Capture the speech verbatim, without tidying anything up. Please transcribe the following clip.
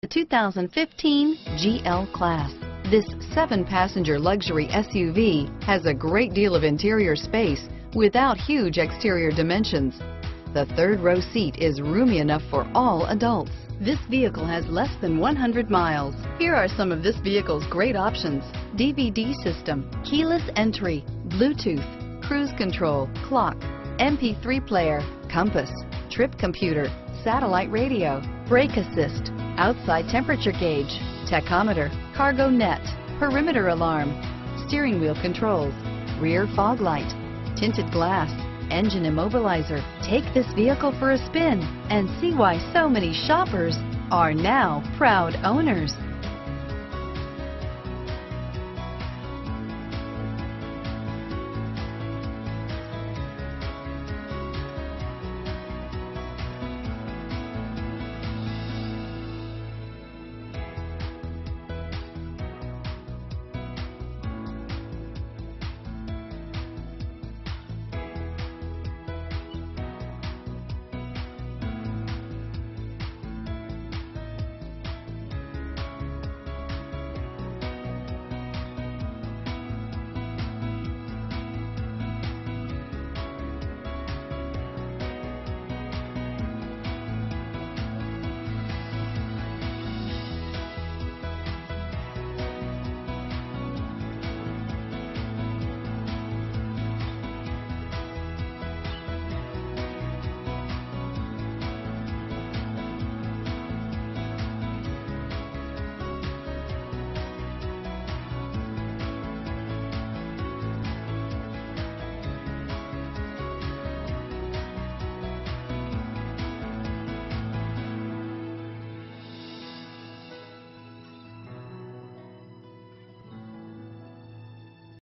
The two thousand fifteen G L Class. This seven-passenger luxury S U V has a great deal of interior space without huge exterior dimensions. The third row seat is roomy enough for all adults. This vehicle has less than one hundred miles. Here are some of this vehicle's great options: D V D system, keyless entry, Bluetooth, cruise control, clock, M P three player, compass, trip computer, satellite radio, brake assist, outside temperature gauge, tachometer, cargo net, perimeter alarm, steering wheel controls, rear fog light, tinted glass, engine immobilizer. Take this vehicle for a spin and see why so many shoppers are now proud owners.